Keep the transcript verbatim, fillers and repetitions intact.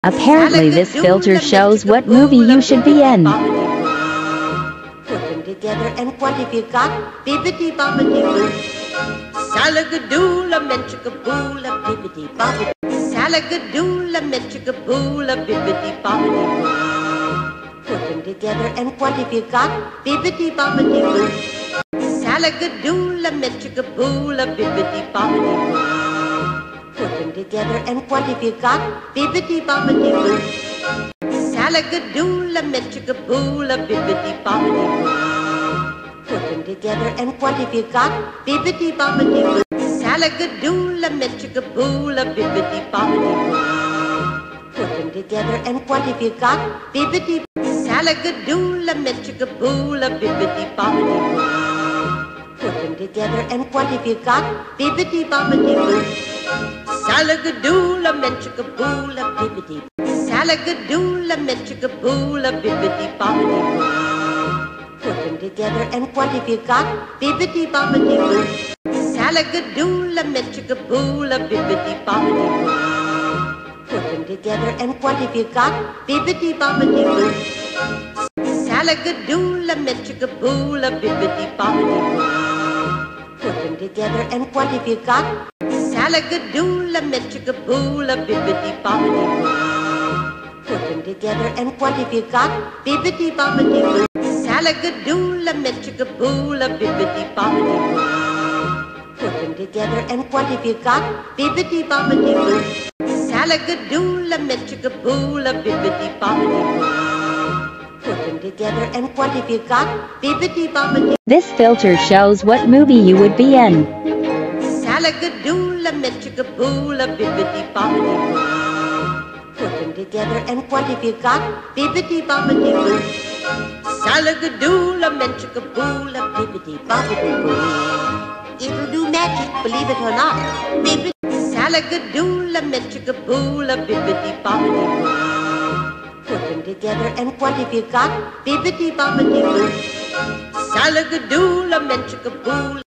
Apparently this filter shows what movie you should be in. Put them together and what have you got? Bibbidi bobbidi boo. Salagadoola menchikaboola bibbidi bobbidi. Salagadoola menchikaboola bibbidi bobbidi boo. Put them together and what have you got? Bibbidi bobbidi boo. Salagadoola menchikaboola bibbidi bobbidi boo. Put them together and what have you got? Bibbidi bobbidi boo. Salagadoola menchikaboola bibbidi bobbidi boo. Put them together and what have you got? Bibbidi bobbidi boo. Salagadoola menchikaboola bibbidi bobbidi boo. Put them together and what have you got? Bibbidi Salagadoola menchikaboola bibbidi bobbidi boo. Put them together and what have you got? Bibbidi bobbidi boo. Salagadoola menchikaboola bibbidi. Salagadoola menchikaboola bibbidi bobbidi boo. Put them together and what have you got? Bibbidi bobbidi boo. Salagadoola menchikaboola bibbidi bobbidi boo. Put them together and what have you got? Bibbidi bobbidi boo. Salagadoola menchikaboola bibbidi bobbidi boo. Put them together and what have you got? Salagadoola menchikaboola bibbidi bobbidi boo. Put them together and what have you got? Bibbidi bobbidi boo. Salagadoola menchikaboola bibbidi bobbidi boo. Put them together and what have you got? Bibbidi bobbidi boo. Salagadoola menchikaboola bibbidi bobbidi boo. Put them together and what have you got? Bibbidi bobbidi. This filter shows what movie you would be in. Salagadoola menchikaboola bibbidi bobbidi boo. Put them together and what have you got? Bibbidi bobbidi boo. Salagadoola menchikaboola bibbidi bobbidi boo. It'll do magic, believe it or not. Bibbidi Salagadoola menchikaboola bibbidi bobbidi boo. Put them together and what have you got? Bibbidi bobbidi boo. Salagadoola menchikaboola.